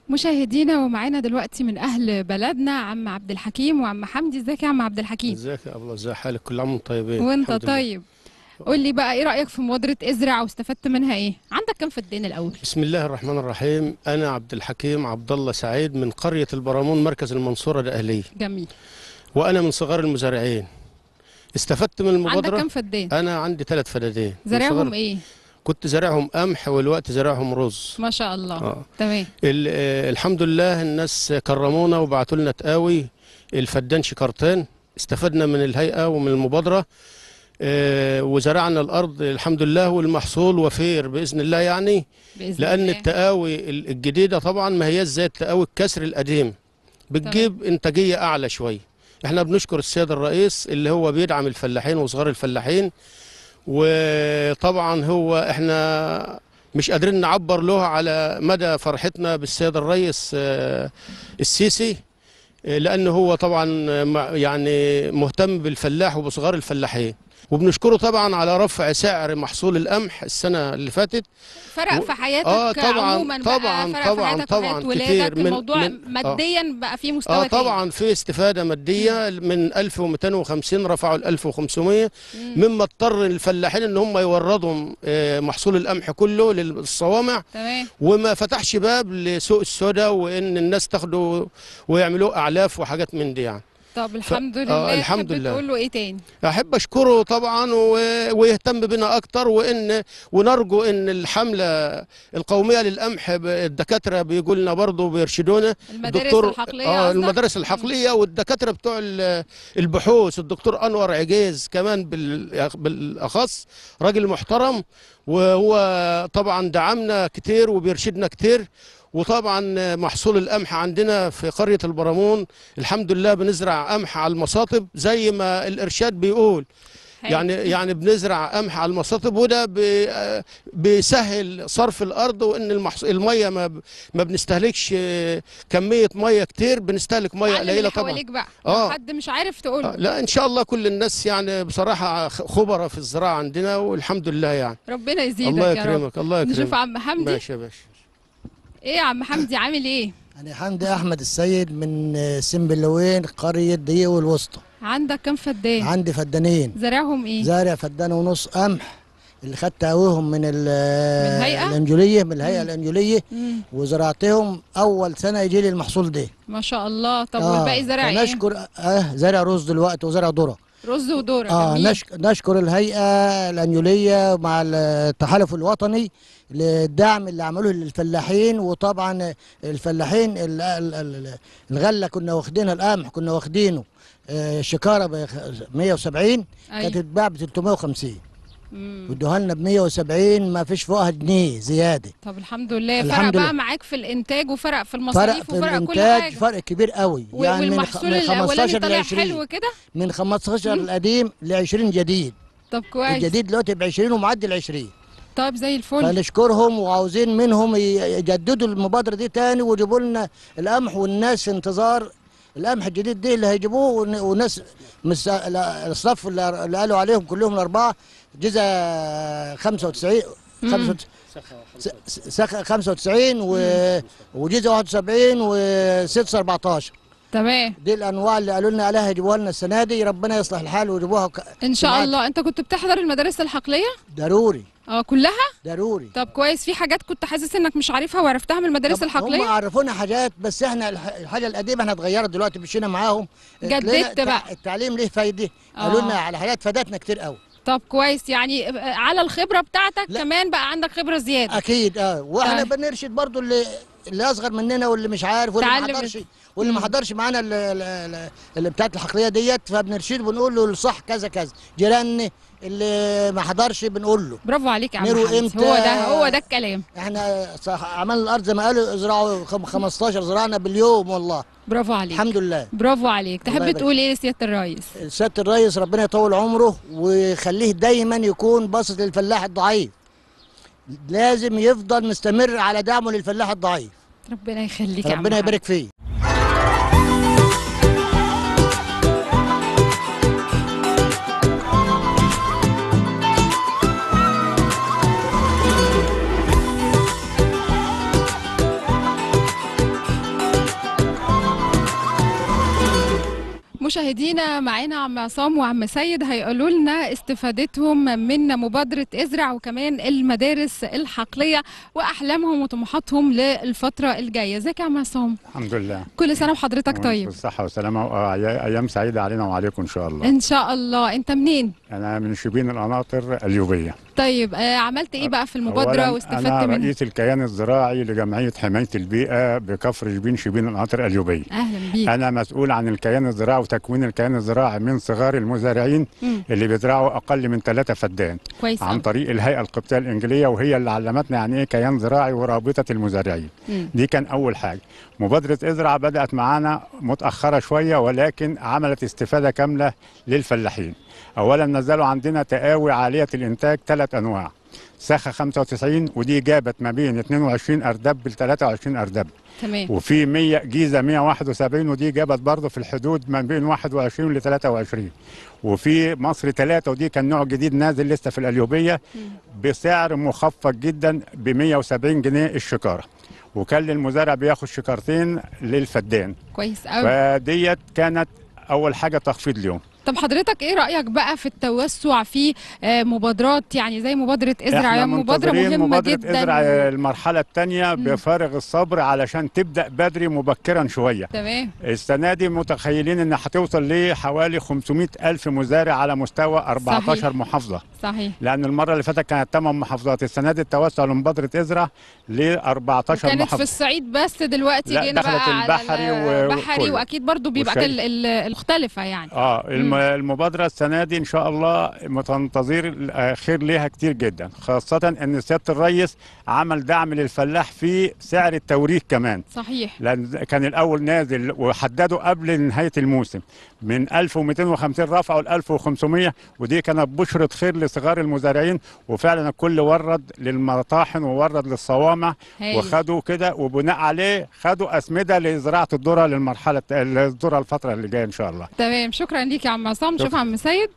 مشاهدينا ومعانا دلوقتي من اهل بلدنا عم عبد الحكيم وعم حمدي. ازيك يا عم عبد الحكيم؟ ازيك يا ابله، ازي حالك؟ كل عام وانتم طيبين. وانت الحمد لله. طيب. قول لي بقى، ايه رايك في مبادره ازرع واستفدت منها ايه؟ عندك كام فدان الاول؟ بسم الله الرحمن الرحيم. انا عبد الحكيم عبد الله سعيد من قريه البرامون مركز المنصوره الاهليه، جميل. وانا من صغار المزارعين. استفدت من المبادره. عندك كام فدان؟ انا عندي 3 فدادين. زارعهم ايه؟ كنت زارعهم قمح، والوقت زارعهم رز. ما شاء الله. تمام. تمام. الحمد لله، الناس كرمونا وبعتوا لنا تقاوي الفدان شكرتين. استفدنا من الهيئه ومن المبادره. وزرعنا الارض الحمد لله، والمحصول وفير باذن الله يعني. لان الله. التقاوي الجديده طبعا ما هي زي التقاوي الكسر القديم، بتجيب انتاجيه اعلى شويه. احنا بنشكر السيد الرئيس اللي هو بيدعم الفلاحين وصغار الفلاحين، وطبعا هو احنا مش قادرين نعبر له على مدى فرحتنا بالسيد الرئيس السيسي، لأنه هو طبعا يعني مهتم بالفلاح وبصغار الفلاحين. وبنشكره طبعا على رفع سعر محصول القمح السنة اللي فاتت. فرق في حياتك طبعا عموما طبعا بقى، فرق في حياتك طبعا وحياة كتير ولادك، الموضوع ماديا بقى فيه مستوى تاني. طبعا في استفادة مادية من 1250 رفعوا ل 1500، مما اضطر الفلاحين ان هم يوردوا محصول القمح كله للصوامع. تمام. وما فتحش باب لسوق السوداء، وان الناس تاخده ويعملوا اعلاف وحاجات من دي يعني. طب الحمد لله. الحمد لله. تقول له ايه تاني؟ احب اشكره طبعا ويهتم بنا اكتر، ونرجو ان الحمله القوميه للقمح الدكاتره بيقول لنا برضه بيرشدونا. المدارس الحقليه. المدارس الحقليه والدكاتره بتوع البحوث، الدكتور انور عجيز كمان بالاخص راجل محترم، وهو طبعا دعمنا كتير وبيرشدنا كتير. وطبعا محصول القمح عندنا في قرية البرامون الحمد لله بنزرع قمح على المصاطب زي ما الإرشاد بيقول. يعني بنزرع قمح على المصاطب، وده بيسهل صرف الأرض، وإن المية ما بنستهلكش كمية مية كتير، بنستهلك مية قليلة طبعا. حواليك بقى حد مش عارف تقول لا إن شاء الله كل الناس يعني بصراحة خبراء في الزراعة عندنا، والحمد لله يعني. ربنا يزيدك. الله يكرمك. يا رب. الله يكرمك. نشوف عم حمدي. ماشي يا باشا. ايه يا عم حمدي، عامل ايه؟ أنا حمدي أحمد السيد من سنبلاوين قرية دقيق والوسطى. عندك كام فدان؟ عندي فدانين. زارعهم ايه؟ زارع فدان ونص قمح اللي خدت قهوهم من الهيئة؟ الأنجولية، من الهيئة الأنجولية، وزرعتهم أول سنة يجي لي المحصول ده. ما شاء الله. طب والباقي زرع ايه؟ نشكر زرع رز دلوقتي وزرع ذرة. رز وذرة. جميل. نشكر الهيئة الأنجولية مع التحالف الوطني للدعم اللي عملوه للفلاحين. وطبعا الفلاحين الغله كنا واخدينها، القمح كنا واخدينه شكاره ب 170. كانت تتباع ب 350، وادوها لنا ب 170، ما فيش فوقها جنيه زياده. طب الحمد لله. فرق بقى معاك في الانتاج، وفرق في المصاريف، وفرق كل حاجه. فرق كبير قوي يعني. والمحصول الاولاني طلع حلو كده، من 15 القديم ل 20 جديد. طب كويس. الجديد دلوقتي ب 20 ومعدي ال 20. طيب زي الفل. فنشكرهم، وعاوزين منهم يجددوا المبادره دي تاني ويجيبوا لنا القمح، والناس في انتظار القمح الجديد ده اللي هيجيبوه. والناس الصف اللي قالوا عليهم كلهم الاربعه جزء 95 95 وجزء 71 و6 14. تمام. دي الانواع اللي قالوا لنا عليها يجيبوها لنا السنه دي. ربنا يصلح الحال ويجيبوها ان شاء الله. انت كنت بتحضر المدارس الحقليه؟ ضروري. كلها؟ ضروري. طب كويس. في حاجات كنت حاسس انك مش عارفها وعرفتها من المدارس الحقليه؟ هم عرفونا حاجات، بس احنا الحاجه القديمه احنا اتغيرت دلوقتي، مشينا معاهم. جددت بقى. التعليم ليه فايده. قالوا لنا على حاجات فادتنا كتير قوي. طب كويس. يعني على الخبره بتاعتك كمان بقى عندك خبره زياده. اكيد. واحنا بنرشد برضو اللي اصغر مننا، واللي مش عارف، واللي ما حضرش معانا اللي بتاعت الحقليه ديت، فبنرشده بنقول له الصح كذا كذا. جيراننا اللي ما حضرش بنقول له. برافو عليك يا عم حمدي. هو ده الكلام. احنا عملنا الارض زي ما قالوا ازرعوا 15 زرعنا باليوم والله. برافو عليك. الحمد لله. برافو عليك. تحب تقول ايه لسياده الرئيس؟ سياده الرئيس ربنا يطول عمره ويخليه دايما يكون باصص للفلاح الضعيف. لازم يفضل مستمر على دعمه للفلاح الضعيف. ربنا يخليك يا عم. ربنا يبارك فيه. مشاهدينا معانا عم عصام وعم سيد هيقولوا لنا استفادتهم من مبادرة ازرع وكمان المدارس الحقلية وأحلامهم وطموحاتهم للفترة الجاية. ازيك يا عم عصام؟ الحمد لله. كل سنة وحضرتك طيب. بالصحة والسلامة وأيام سعيدة علينا وعليكم إن شاء الله. إن شاء الله. أنت منين؟ أنا من شبين القناطر اليوبية. طيب عملت إيه بقى في المبادرة واستفدت منها؟ أنا رئيس الكيان الزراعي لجمعية حماية البيئة بكفر شبين القناطر اليوبية. أهلا بيك. أنا مسؤول عن الكيان الزراعي وتكوين الكيان الزراعي من صغار المزارعين اللي بيزرعوا أقل من 3 فدان. كويس. عن طريق الهيئة القبطية الإنجيلية، وهي اللي علمتنا يعني إيه كيان زراعي ورابطة المزارعين. دي كان أول حاجة. مبادرة ازرع بدأت معانا متأخرة شوية، ولكن عملت استفادة كاملة للفلاحين. أولا نزلوا عندنا تقاوي عالية الإنتاج 3 أنواع. ساخة 95 ودي جابت ما بين 22 أردب ل 23 أردب. تمام. وفي 100 جيزة 171 ودي جابت برضه في الحدود ما بين 21 ل 23. وفي مصر 3 ودي كان نوع جديد نازل لسه في القليوبية بسعر مخفض جدا ب 170 جنيه الشكارة. وكان للمزارع بياخد شكارتين للفدان. كويس قوي. فديت كانت أول حاجة تخفيض اليوم. طب حضرتك ايه رأيك بقى في التوسع في مبادرات يعني زي مبادرة ازرع؟ احنا مبادرة مهمة مبادرة جدا. ازرع المرحلة الثانية بفارغ الصبر علشان تبدأ بدري مبكرا شوية. تمام. السنة دي متخيلين ان هتوصل لحوالي 500 ألف مزارع على مستوى 14 صحيح. محافظة. صحيح. لأن المرة اللي فاتت كانت 8 محافظات، السنة دي التوسع لمبادرة ازرع ل 14 كانت محافظة. في الصعيد بس دلوقتي جينا بقى البحري على البحري واكيد برضو بيبقى المختلفة يعني. المبادرة السنة دي إن شاء الله متنتظر خير ليها كتير جدا، خاصة إن سيادة الرئيس عمل دعم للفلاح في سعر التوريد كمان. صحيح. لأن كان الأول نازل وحدده قبل نهاية الموسم من 1250 رفعوا ل 1500، ودي كانت بشرة خير لصغار المزارعين، وفعلا الكل ورد للمطاحن وورد للصوامع وخدوا كده، وبناء عليه خدوا أسمدة لزراعة الذرة للمرحلة الذرة الفترة اللي جاية إن شاء الله. تمام. شكرا ليك يا عم عصام. شوف عم سيد.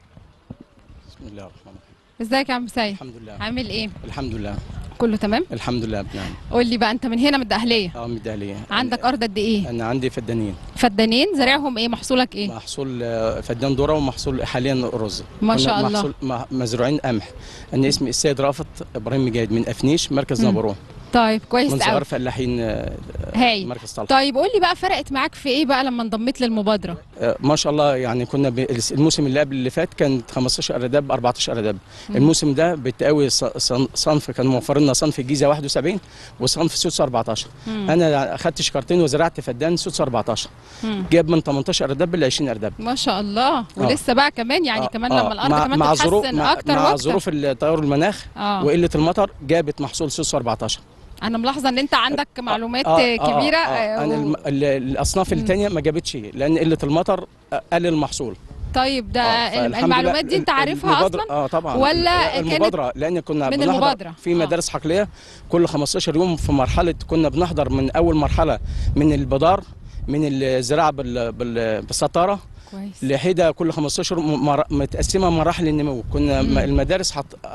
بسم الله الرحمن الرحيم. ازيك يا عم سيد؟ الحمد لله. عامل ايه؟ الحمد لله. كله تمام؟ الحمد لله. نعم. قول لي بقى، انت من هنا من الدقهلية؟ من الدقهلية. عندك ارض قد ايه؟ انا عندي فدانين. فدانين، زارعهم ايه؟ محصولك ايه؟ محصول فدان ذره ومحصول حاليا رز. ما شاء الله. محصول مزروعين قمح. انا اسمي السيد رافت ابراهيم مجاهد من افنيش مركز نابورون. طيب كويس قوي. من صغار فلاحين مركز طلحه. طيب قول لي بقى فرقت معاك في ايه بقى لما انضميت للمبادره؟ ما شاء الله، يعني كنا الموسم اللي قبل اللي فات كانت 15 ارداب 14 ارداب. الموسم ده بالتقاوي صنف كان موفر لنا صنف الجيزه 71 وصنف سوس 14. انا اخدت شكارتين وزرعت فدان سوس 14 جاب من 18 ارداب ل 20 ارداب. ما شاء الله. ولسه بقى كمان يعني كمان لما الارض كمان تتحسن اكتر مع ظروف تغير المناخ وقله المطر جابت محصول سوس 14. انا ملاحظه ان انت عندك معلومات كبيره. انا الاصناف الثانيه ما جابتش لان قله المطر قلل المحصول. طيب ده المعلومات دي انت عارفها اصلا؟ طبعا. ولا المبادره، لان كنا من المبادره في مدارس حقليه كل 15 يوم في مرحله، كنا بنحضر من اول مرحله من البدار من الزراعه بالسطاره كويس لحده كل 15 متقسمه مراحل النمو. كنا المدارس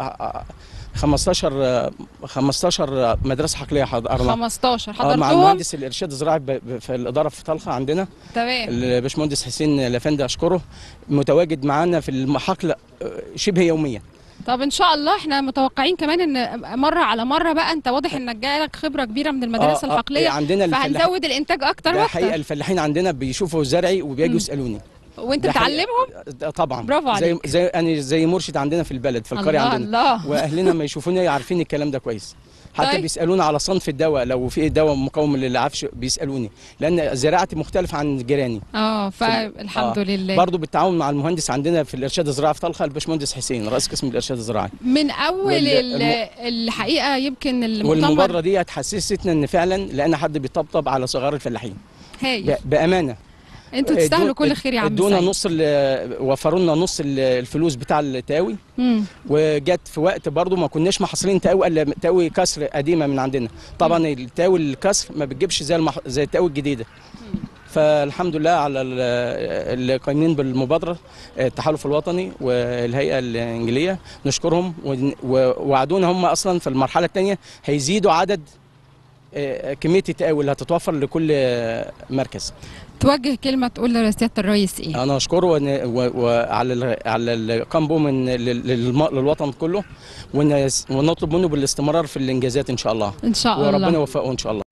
15 مدرسه حقليه حضرنا. 15 حضرتهم مع المهندس الارشاد الزراعي في الاداره في طلخه عندنا. تمام. الباشمهندس حسين لافندي اشكره متواجد معانا في المحاقل شبه يوميا. طب ان شاء الله احنا متوقعين كمان ان مره على مره بقى انت واضح انك جايلك خبره كبيره من المدارس الحقليه عندنا فهنزود الانتاج اكتر واكتر. ده حقيقه الفلاحين عندنا بيشوفوا زرعي وبيجوا يسالوني وانت بتعلمهم؟ طبعا. برافو عليك. زي مرشد عندنا في البلد في القريه عندنا. الله. واهلنا ما يشوفوني عارفين الكلام ده كويس. حتى طيب. بيسالونا على صنف الدواء، لو في دواء مقاوم للعفش بيسالوني، لان زراعتي مختلفه عن جيراني. فالحمد لله. برضه بالتعاون مع المهندس عندنا في الارشاد الزراعي في طلخه الباشمهندس حسين رئيس قسم الارشاد الزراعي. من اول الحقيقه يمكن المؤتمر والمبادره دي هتحسستنا ان فعلا لقينا حد بيطبطب على صغار الفلاحين. هايل. بامانه انتوا تستاهلوا كل خير يا عم. ادونا وفروا لنا نص الفلوس بتاع التقاوي. وجت في وقت برضو ما كناش محصلين تقاوي الا تقاوي كسر قديمه من عندنا. طبعا التقاوي الكسر ما بتجيبش زي التقاوي الجديده. فالحمد لله على اللي قايمين بالمبادره التحالف الوطني والهيئه الانجليزيه نشكرهم، ووعدونا هم اصلا في المرحله الثانيه هيزيدوا عدد كميه التقاوي اللي هتتوفر لكل مركز. توجه كلمه تقول لسياده الرئيس ايه؟ انا اشكره وعلى اللي قام به للوطن كله، ونطلب منه بالاستمرار في الانجازات ان شاء الله. ان شاء الله وربنا يوفقه ان شاء الله.